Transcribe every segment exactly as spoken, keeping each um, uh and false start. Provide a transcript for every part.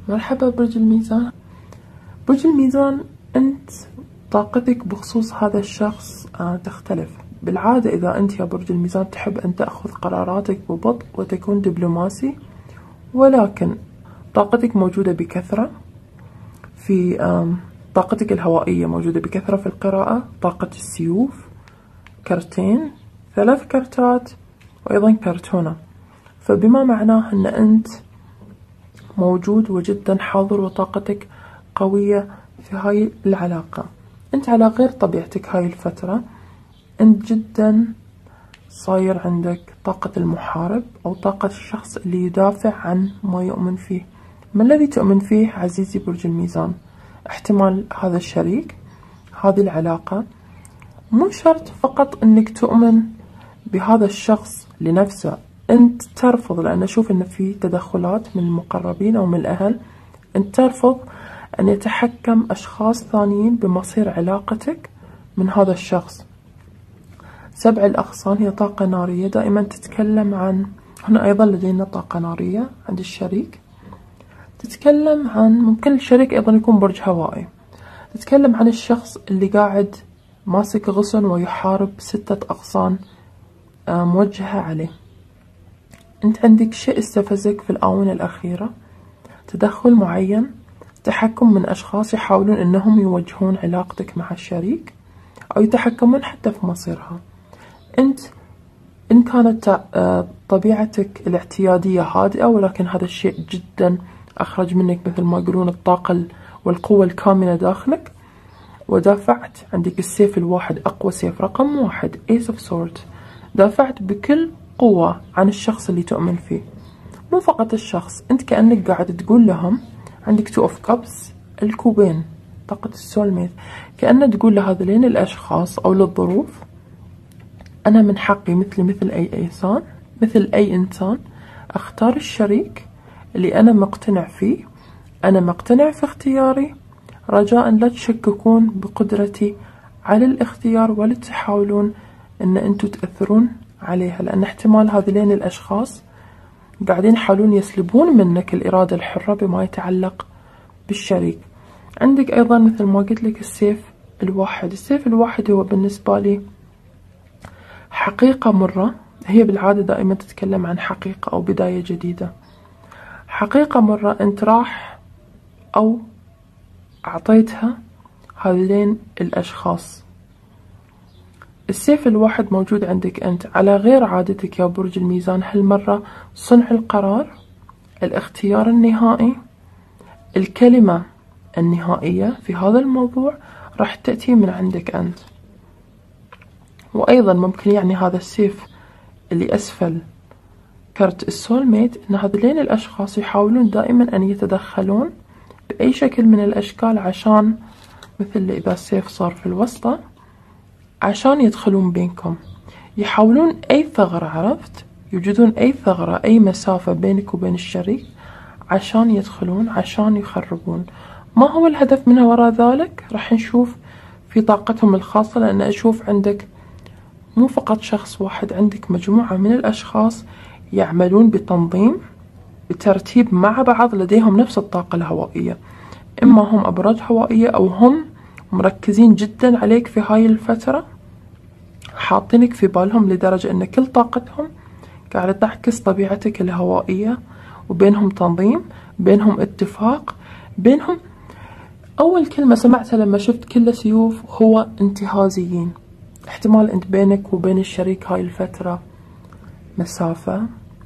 مرحبا برج الميزان. برج الميزان، أنت طاقتك بخصوص هذا الشخص تختلف. بالعادة إذا أنت يا برج الميزان تحب أن تأخذ قراراتك ببطء وتكون دبلوماسي، ولكن طاقتك موجودة بكثرة في طاقتك الهوائية موجودة بكثرة في القراءة. طاقة السيوف، كرتين، ثلاث كرتات، وأيضا كرتونة، فبما معناه أن أنت موجود وجدا حاضر وطاقتك قوية في هاي العلاقة. أنت على غير طبيعتك هاي الفترة، أنت جدا صاير عندك طاقة المحارب أو طاقة الشخص اللي يدافع عن ما يؤمن فيه. ما الذي تؤمن فيه عزيزي برج الميزان؟ احتمال هذا الشريك، هذه العلاقة. مو شرط فقط أنك تؤمن بهذا الشخص لنفسه، أنت ترفض، لأن أشوف أن في تدخلات من المقربين أو من الأهل. أنت ترفض أن يتحكم أشخاص ثانيين بمصير علاقتك من هذا الشخص. سبع الأغصان هي طاقة نارية، دائما تتكلم عن، هنا أيضا لدينا طاقة نارية عند الشريك، تتكلم عن، ممكن الشريك أيضا يكون برج هوائي، تتكلم عن الشخص اللي قاعد ماسك غصن ويحارب ستة أغصان موجهة عليه. أنت عندك شيء استفزك في الآونة الأخيرة، تدخل معين، تحكم من أشخاص يحاولون أنهم يوجهون علاقتك مع الشريك أو يتحكمون حتى في مصيرها. أنت إن كانت طبيعتك الاعتيادية هادئة، ولكن هذا الشيء جدا أخرج منك مثل ما يقولون الطاقة والقوة الكامنة داخلك، ودافعت. عندك السيف الواحد، أقوى سيف، رقم واحد، Ace of Swords. دافعت بكل قوة عن الشخص اللي تؤمن فيه. مو فقط الشخص، أنت كأنك قاعد تقول لهم، عندك Two of Cups، الكوبين، طاقة السولميت، كأنك تقول لهذين الأشخاص أو للظروف أنا من حقي مثل مثل أي إنسان مثل أي إنسان أختار الشريك اللي أنا مقتنع فيه، أنا مقتنع في اختياري، رجاء لا تشككون بقدرتي على الاختيار ولا تحاولون أن أنتوا تأثرون عليها، لأن احتمال هذين الأشخاص قاعدين يحاولون يسلبون منك الإرادة الحرة بما يتعلق بالشريك. عندك أيضا مثل ما قلت لك السيف الواحد. السيف الواحد هو بالنسبة لي حقيقة مرة، هي بالعادة دائما تتكلم عن حقيقة أو بداية جديدة. حقيقة مرة أنت راح أو أعطيتها هذين الأشخاص. السيف الواحد موجود عندك أنت على غير عادتك يا برج الميزان. هالمرة صنع القرار، الاختيار النهائي، الكلمة النهائية في هذا الموضوع راح تأتي من عندك أنت. وأيضا ممكن يعني هذا السيف اللي أسفل كرت السولميت إن هذين الأشخاص يحاولون دائما أن يتدخلون بأي شكل من الأشكال، عشان مثل إذا السيف صار في الوسطى، عشان يدخلون بينكم، يحاولون أي ثغرة، عرفت، يوجدون أي ثغرة، أي مسافة بينك وبين الشريك عشان يدخلون، عشان يخربون. ما هو الهدف منها وراء ذلك؟ راح نشوف في طاقتهم الخاصة، لأن أشوف عندك مو فقط شخص واحد، عندك مجموعة من الأشخاص يعملون بتنظيم، بترتيب مع بعض، لديهم نفس الطاقة الهوائية، إما هم أبراج هوائية أو هم مركزين جدا عليك في هاي الفترة، حاطينك في بالهم لدرجة أن كل طاقتهم قاعدة تعكس طبيعتك الهوائية، وبينهم تنظيم، بينهم اتفاق، بينهم. أول كلمة سمعتها لما شفت كل سيوف هو انتهازيين. احتمال أنت بينك وبين الشريك هاي الفترة مسافة،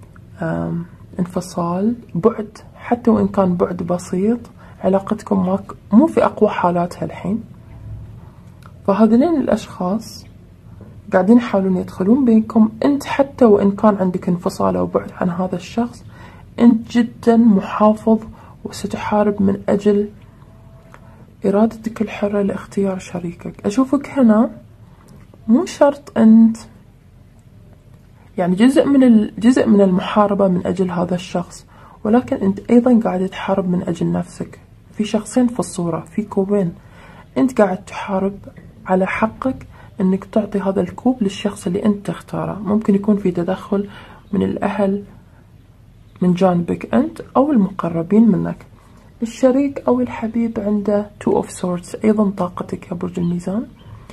انفصال، بعد، حتى وإن كان بعد بسيط، علاقتكم ماك مو في أقوى حالاتها الحين. فهذين الأشخاص قاعدين يحاولون يدخلون بينكم. أنت حتى وإن كان عندك انفصال أو بعد عن هذا الشخص، أنت جدا محافظ وستحارب من أجل إرادتك الحرة لاختيار شريكك. أشوفك هنا مو شرط أنت، يعني جزء من الجزء من المحاربة من أجل هذا الشخص، ولكن أنت أيضا قاعد تحارب من أجل نفسك. في شخصين في الصورة، في كوبين، أنت قاعد تحارب على حقك أنك تعطي هذا الكوب للشخص اللي أنت تختاره. ممكن يكون في تدخل من الأهل من جانبك أنت أو المقربين منك. الشريك أو الحبيب عنده two of swords، أيضا طاقتك يا برج الميزان.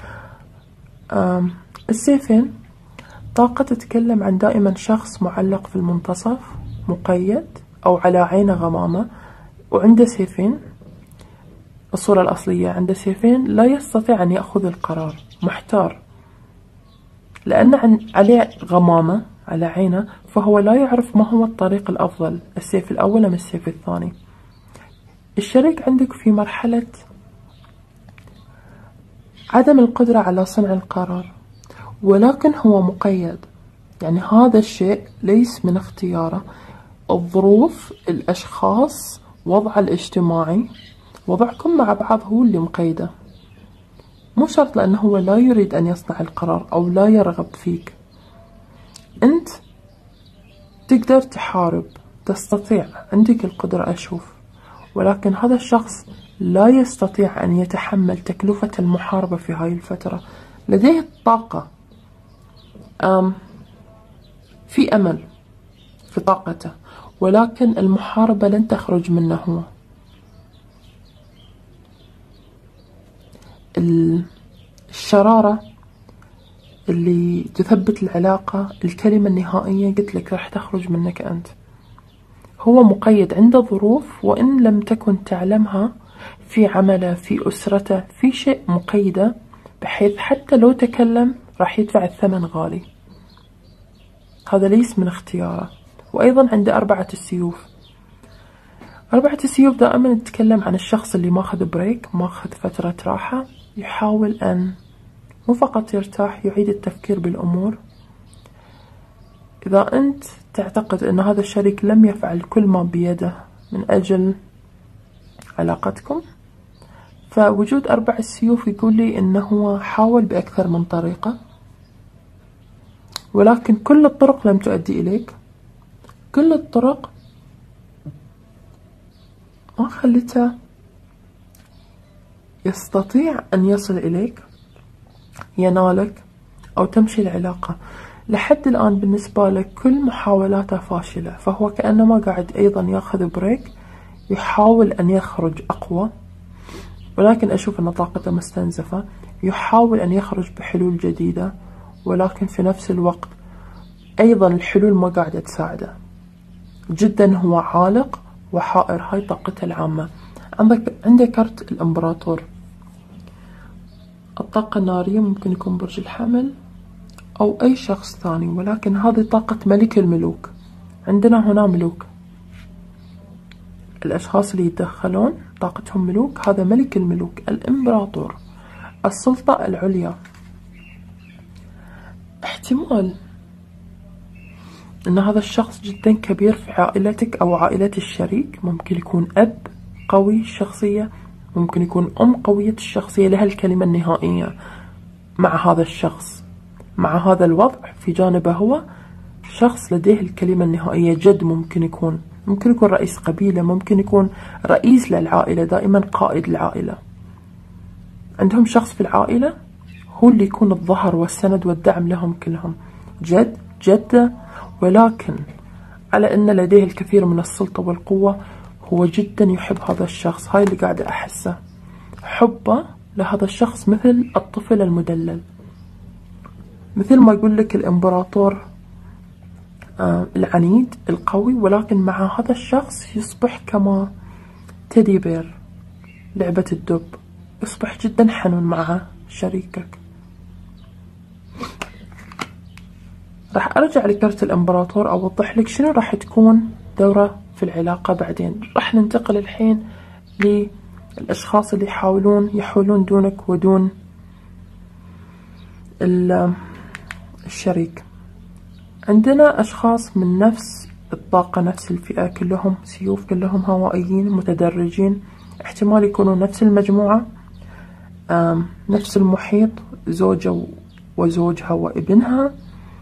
السيفين، طاقة تتكلم عن دائما شخص معلق في المنتصف، مقيد أو على عينه غمامة، وعنده سيفين. الصورة الأصلية عنده سيفين، لا يستطيع أن يأخذ القرار، محتار، لأن عليه غمامة على عينه، فهو لا يعرف ما هو الطريق الأفضل، السيف الأول أم السيف الثاني. الشريك عندك في مرحلة عدم القدرة على صنع القرار، ولكن هو مقيد، يعني هذا الشيء ليس من اختياره. الظروف، الأشخاص، وضعه الاجتماعي، وضعكم مع بعض هو اللي مقيده، مو شرط لأنه هو لا يريد أن يصنع القرار أو لا يرغب فيك. أنت تقدر تحارب، تستطيع، عندك القدرة أشوف، ولكن هذا الشخص لا يستطيع أن يتحمل تكلفة المحاربة في هاي الفترة. لديه الطاقة، أم في أمل في طاقته، ولكن المحاربة لن تخرج منه هو. الشرارة اللي تثبت العلاقة، الكلمة النهائية قلت لك راح تخرج منك أنت. هو مقيد، عنده ظروف وإن لم تكن تعلمها، في عمله، في أسرته، في شيء مقيدة، بحيث حتى لو تكلم راح يدفع الثمن غالي. هذا ليس من اختياره. وأيضا عنده أربعة السيوف. أربعة السيوف دائما نتكلم عن الشخص اللي ماخذ بريك، ماخذ فترة راحة، يحاول أن مو فقط يرتاح، يعيد التفكير بالأمور. إذا أنت تعتقد أن هذا الشريك لم يفعل كل ما بيده من أجل علاقتكم، فوجود أربع السيوف يقول لي أنه هو حاول بأكثر من طريقة، ولكن كل الطرق لم تؤدي إليك. كل الطرق ما خلته يستطيع أن يصل إليك، ينالك، أو تمشي العلاقة. لحد الآن بالنسبة لك كل محاولاته فاشلة، فهو كأنما قاعد أيضا ياخذ بريك، يحاول أن يخرج أقوى، ولكن أشوف أن طاقته مستنزفة. يحاول أن يخرج بحلول جديدة، ولكن في نفس الوقت أيضا الحلول ما قاعدة تساعده جدا. هو عالق وحائر، هاي طاقته العامة. عندك عنده كرت الإمبراطور. الطاقة النارية ممكن يكون برج الحمل أو أي شخص ثاني، ولكن هذه طاقة ملك الملوك. عندنا هنا ملوك، الأشخاص اللي يتدخلون طاقتهم ملوك. هذا ملك الملوك، الإمبراطور، السلطة العليا. احتمال أن هذا الشخص جدا كبير في عائلتك أو عائلة الشريك. ممكن يكون أب قوي الشخصية، ممكن يكون أم قوية الشخصية، لها الكلمة النهائية مع هذا الشخص. مع هذا الوضع في جانبه هو شخص لديه الكلمة النهائية. جد ممكن يكون، ممكن يكون رئيس قبيلة، ممكن يكون رئيس للعائلة، دائما قائد العائلة. عندهم شخص في العائلة هو اللي يكون الظهر والسند والدعم لهم كلهم، جد جدة، ولكن على أن لديه الكثير من السلطة والقوة. هو جدا يحب هذا الشخص، هاي اللي قاعدة أحسه. حبه لهذا الشخص مثل الطفل المدلل، مثل ما يقول لك الإمبراطور آه العنيد القوي، ولكن مع هذا الشخص يصبح كما تيدي بير، لعبة الدب، يصبح جدا حنون مع شريكك. راح أرجع لكرت الإمبراطور أوضح لك شنو راح تكون دورة في العلاقة بعدين. راح ننتقل الحين للأشخاص اللي يحاولون يحولون دونك ودون الشريك. عندنا أشخاص من نفس الطاقة، نفس الفئة، كلهم سيوف، كلهم هوائيين متدرجين. احتمال يكونوا نفس المجموعة، نفس المحيط، زوجة وزوجها وابنها،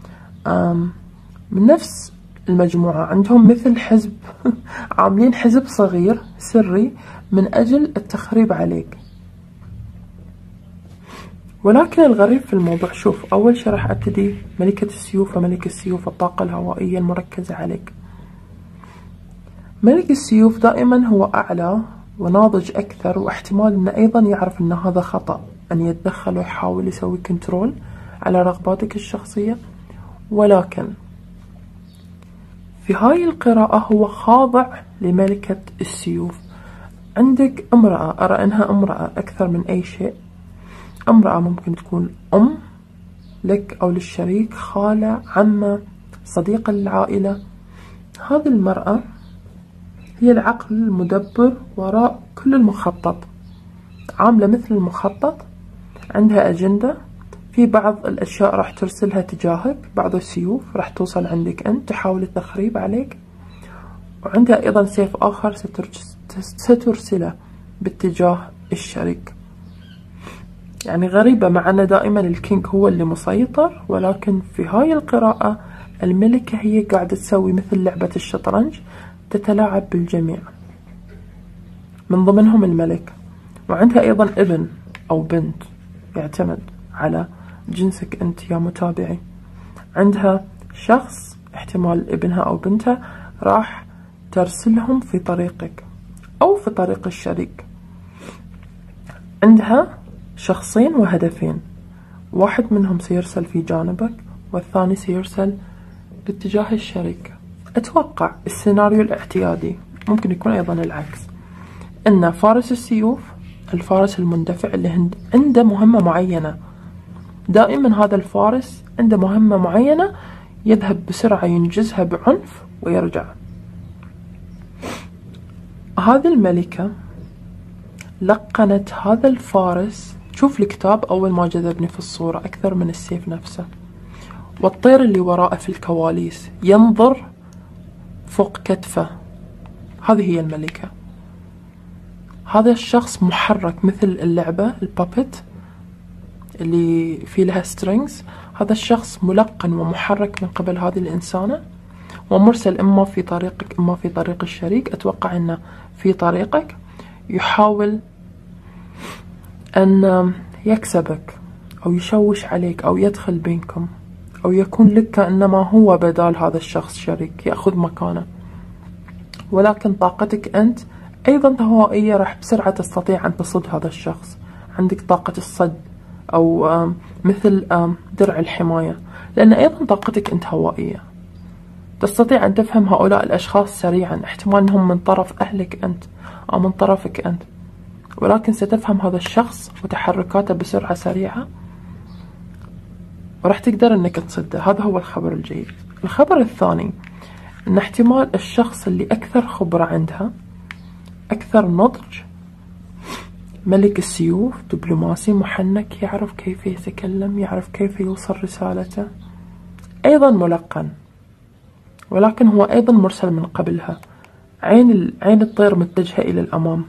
من نفس المجموعة. عندهم مثل حزب عاملين حزب صغير سري من أجل التخريب عليك. ولكن الغريب في الموضوع، شوف، أول شي راح أبتدي ملكة السيوف وملك السيوف، الطاقة الهوائية المركزة عليك. ملك السيوف دائما هو أعلى وناضج أكثر، واحتمال أنه أيضا يعرف أن هذا خطأ، أن يتدخل ويحاول يسوي كنترول على رغباتك الشخصية. ولكن في هاي القراءة هو خاضع لملكة السيوف. عندك امرأة، أرى أنها امرأة أكثر من أي شيء. امرأة ممكن تكون أم لك أو للشريك، خالة، عمة، صديقة للعائلة. هذه المرأة هي العقل المدبر وراء كل المخطط، عاملة مثل المخطط، عندها أجندة. في بعض الأشياء راح ترسلها تجاهك، بعض السيوف راح توصل عندك أنت تحاول التخريب عليك، وعندها أيضا سيف آخر سترسله باتجاه الشريك. يعني غريبة، مع أن دائما الكينج هو اللي مسيطر، ولكن في هاي القراءة الملكة هي قاعدة تسوي مثل لعبة الشطرنج، تتلاعب بالجميع من ضمنهم الملك. وعندها أيضا ابن أو بنت، يعتمد على جنسك أنت يا متابعي. عندها شخص احتمال ابنها أو بنتها راح ترسلهم في طريقك أو في طريق الشريك. عندها شخصين وهدفين، واحد منهم سيرسل في جانبك والثاني سيرسل باتجاه الشريك. أتوقع السيناريو الاعتيادي ممكن يكون أيضا العكس، أن فارس السيوف، الفارس المندفع اللي عنده مهمة معينة، دائما هذا الفارس عنده مهمة معينة يذهب بسرعة ينجزها بعنف ويرجع. هذه الملكة لقنت هذا الفارس، شوف الكتاب أول ما جذبني في الصورة أكثر من السيف نفسه، والطير اللي وراءه في الكواليس ينظر فوق كتفه. هذه هي الملكة. هذا الشخص محرك مثل اللعبة البابت اللي في لها سترينجز. هذا الشخص ملقن ومحرك من قبل هذه الإنسانة، ومرسل إما في طريقك إما في طريق الشريك. أتوقع أنه في طريقك، يحاول أن يكسبك أو يشوش عليك أو يدخل بينكم، أو يكون لك كأنما هو بدال هذا الشخص شريك يأخذ مكانه. ولكن طاقتك أنت أيضا هوائية، راح بسرعة تستطيع أن تصد هذا الشخص. عندك طاقة الصد أو مثل درع الحماية، لأن أيضا طاقتك أنت هوائية. تستطيع أن تفهم هؤلاء الأشخاص سريعا، احتمال أنهم من طرف أهلك أنت أو من طرفك أنت، ولكن ستفهم هذا الشخص وتحركاته بسرعة سريعة، وراح تقدر أنك تصده. هذا هو الخبر الجيد. الخبر الثاني أن احتمال الشخص اللي أكثر خبرة عندها، أكثر نضج، ملك السيوف، دبلوماسي محنك، يعرف كيف يتكلم، يعرف كيف يوصل رسالته، أيضا ملقن، ولكن هو أيضا مرسل من قبلها. عين عين الطير متجهة إلى الأمام،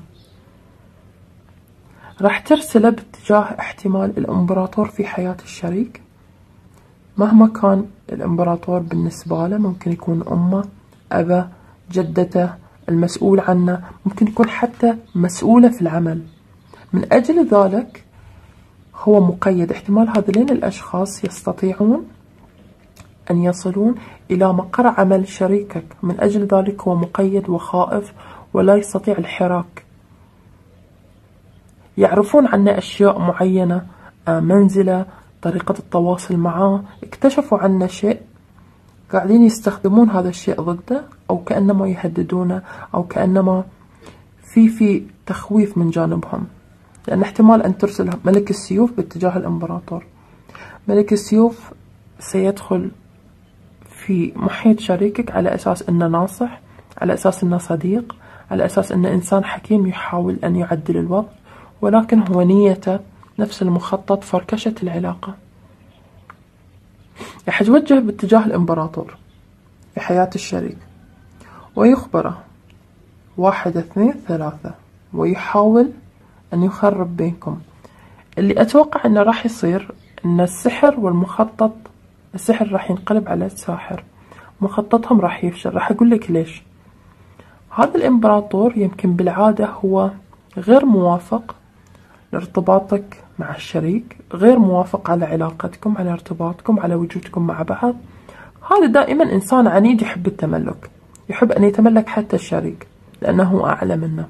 راح ترسله باتجاه احتمال الإمبراطور في حياة الشريك. مهما كان الإمبراطور بالنسبة له، ممكن يكون أمه، أبا، جدته، المسؤول عنه، ممكن يكون حتى مسؤولة في العمل. من أجل ذلك هو مقيد. احتمال هذين الأشخاص يستطيعون أن يصلون إلى مقر عمل شريكك، من أجل ذلك هو مقيد وخائف ولا يستطيع الحراك. يعرفون عنه أشياء معينة، منزله، طريقة التواصل معه، اكتشفوا عنه شيء، قاعدين يستخدمون هذا الشيء ضده، أو كأنما يهددونه، أو كأنما في في تخويف من جانبهم. لأن احتمال أن ترسل ملك السيوف باتجاه الإمبراطور. ملك السيوف سيدخل في محيط شريكك على أساس أنه ناصح، على أساس أنه صديق، على أساس أنه إنسان حكيم يحاول أن يعدل الوضع، ولكن هو نيته نفس المخطط، فركشة العلاقة. راح يتوجه باتجاه الإمبراطور في حياة الشريك، ويخبره واحد اثنين ثلاثة، ويحاول أن يخرب بينكم. اللي أتوقع أنه راح يصير أن السحر والمخطط، السحر راح ينقلب على الساحر، مخططهم راح يفشل. راح أقول لك ليش. هذا الإمبراطور يمكن بالعادة هو غير موافق لارتباطك مع الشريك، غير موافق على علاقتكم، على ارتباطكم، على وجودكم مع بعض. هذا دائما إنسان عنيد، يحب التملك، يحب أن يتملك حتى الشريك لأنه أعلى منه.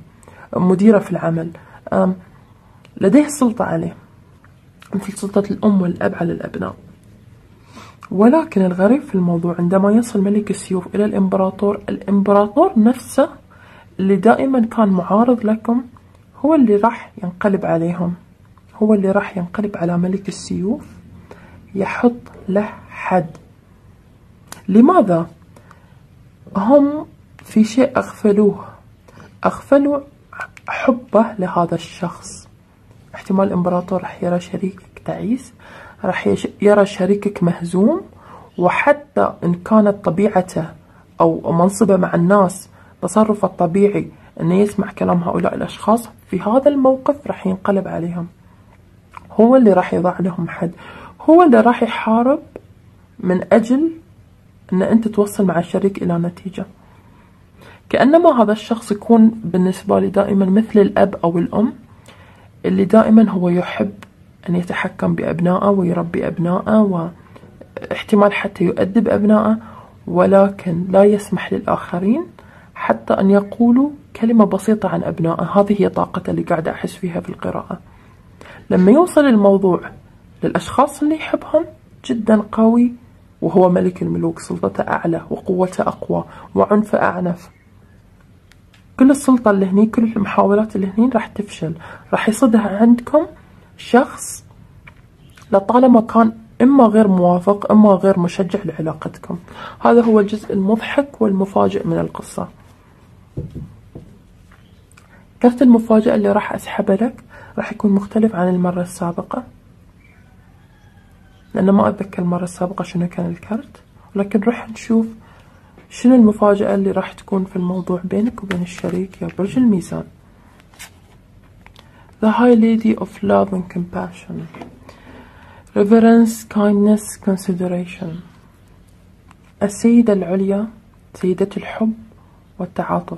مديرة في العمل، لديه سلطة عليه مثل سلطة الأم والأب على الأبناء. ولكن الغريب في الموضوع عندما يصل ملك السيوف إلى الإمبراطور، الإمبراطور نفسه اللي دائما كان معارض لكم هو اللي راح ينقلب عليهم، هو اللي راح ينقلب على ملك السيوف، يحط له حد. لماذا؟ هم في شيء أغفلوه، أغفلوا حبه لهذا الشخص. احتمال الإمبراطور راح يرى شريكك تعيس، راح يرى شريكك مهزوم، وحتى إن كانت طبيعته أو منصبه مع الناس تصرفه الطبيعي أنه يسمع كلام هؤلاء الأشخاص، في هذا الموقف راح ينقلب عليهم. هو اللي راح يضع لهم حد، هو اللي راح يحارب من أجل أن أنت توصل مع الشريك إلى نتيجة. كأنما هذا الشخص يكون بالنسبة لي دائما مثل الأب أو الأم اللي دائما هو يحب أن يتحكم بأبنائه ويربي أبنائه، واحتمال حتى يؤدب أبنائه، ولكن لا يسمح للآخرين حتى أن يقولوا كلمة بسيطة عن أبنائه. هذه هي طاقته اللي قاعدة أحس فيها في القراءة. لما يوصل الموضوع للأشخاص اللي يحبهم جدا قوي، وهو ملك الملوك، سلطته أعلى وقوته أقوى وعنفه أعنف. كل السلطة اللي هني، كل المحاولات اللي هني راح تفشل، راح يصدها عندكم شخص لطالما كان إما غير موافق إما غير مشجع لعلاقتكم. هذا هو الجزء المضحك والمفاجئ من القصة. كرت المفاجأة اللي راح أسحبه لك راح يكون مختلف عن المرة السابقة، لأن ما أتذكر المرة السابقة شنو كان الكرت، ولكن راح نشوف شنو المفاجأة اللي راح تكون في الموضوع بينك وبين الشريك يا برج الميزان. The High Lady of Love and Compassion, Reverence, Kindness, Consideration. السيدة العليا، سيدة الحب والتعاطف.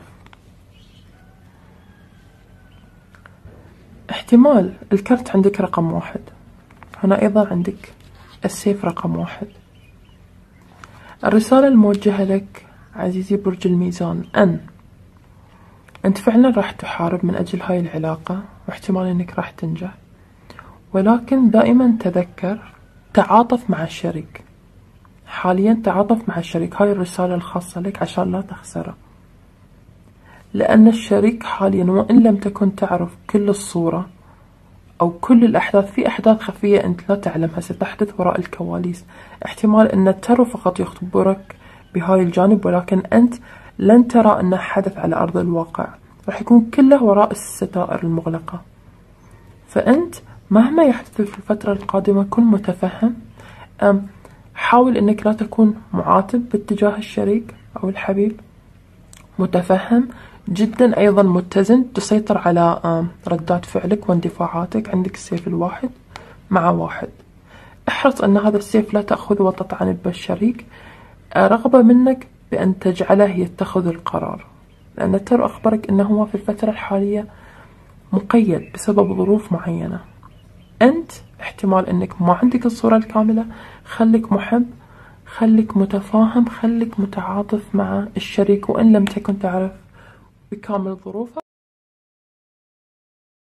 احتمال الكرت عندك رقم واحد، هنا أيضا عندك السيف رقم واحد. الرسالة الموجهة لك عزيزي برج الميزان أن أنت فعلا راح تحارب من أجل هاي العلاقة، واحتمال أنك راح تنجح، ولكن دائما تذكر تعاطف مع الشريك. حاليا تعاطف مع الشريك، هاي الرسالة الخاصة لك عشان لا تخسره، لأن الشريك حاليا وإن لم تكن تعرف كل الصورة أو كل الأحداث، في أحداث خفية أنت لا تعلمها ستحدث وراء الكواليس. احتمال أن الترو فقط يخبرك بهاي الجانب، ولكن أنت لن ترى أنه حدث على أرض الواقع، راح يكون كله وراء الستائر المغلقة. فأنت مهما يحدث في الفترة القادمة كن متفهم، أم حاول أنك لا تكون معاتب باتجاه الشريك أو الحبيب، متفهم جدا، أيضا متزن، تسيطر على ردات فعلك واندفاعاتك. عندك السيف الواحد مع واحد، احرص أن هذا السيف لا تأخذ وتطعن بالشريك، رغبة منك بأن تجعله يتخذ القرار، لأن الترو أخبرك أنه هو في الفترة الحالية مقيد بسبب ظروف معينة. أنت احتمال أنك ما عندك الصورة الكاملة، خليك محب، خليك متفاهم، خليك متعاطف مع الشريك وإن لم تكن تعرف بكامل ظروفه.